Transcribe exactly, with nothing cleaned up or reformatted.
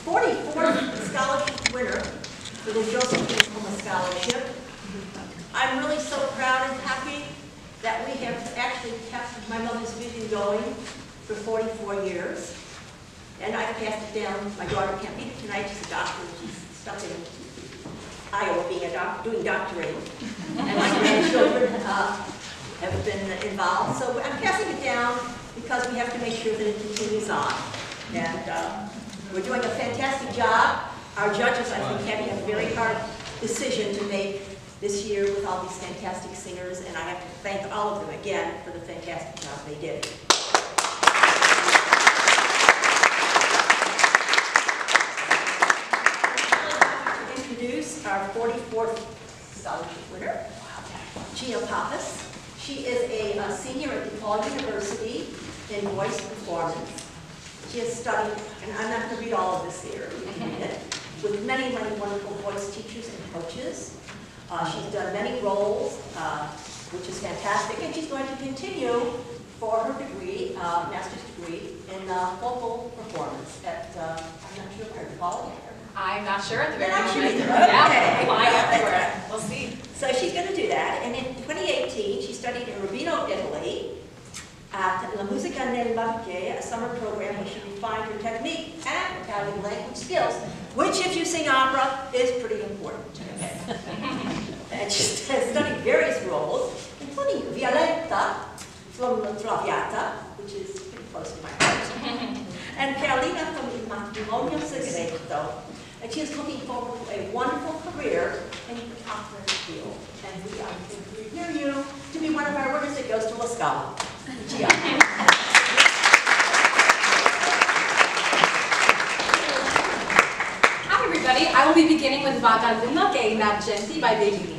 forty-fourth scholarship winner for the Josephine Puma Scholarship. I'm really so proud and happy that we have actually kept my mother's vision going for forty-four years. And I've passed it down. My daughter can't be here tonight. She's a doctor. She's stuck in Iowa being a doctor, doing doctoring. And my grandchildren uh, have been involved. So I'm passing it down because we have to make sure that it continues on. And uh, we're doing a fantastic job. Our judges, I think, had a very hard decision to make this year with all these fantastic singers, and I have to thank all of them again for the fantastic job they did. I'd like to introduce our forty-fourth scholarship winner, Gia Pappas. She is a, a senior at DePaul University in voice performance. She has studied, and I'm not going to read all of this here, you can read it, with many, many wonderful voice teachers and coaches. Uh, she's done many roles, uh, which is fantastic, and she's going to continue for her degree, uh, master's degree, in uh, vocal performance at, uh, I'm not sure where, DePaul? I'm not sure at the very You're not moment. sure either. Yeah, Okay. apply everywhere. We'll see. So she's going to do that, and in twenty eighteen, she studied in Urbino, Italy, at La Musica nel Bacche, a summer program where she refined her technique and Italian language skills, which, if you sing opera, is pretty important. Okay. And she studied various roles, including Violetta from Traviata, which is pretty close to my heart, and Carolina from Il Matrimonio Segreto. And she is looking forward to a wonderful career in the opera field. And we are here you to be one of our winners that goes to La Scala. Gia. Hi everybody, I will be beginning with Vagalluma che in Argenti by Bellini.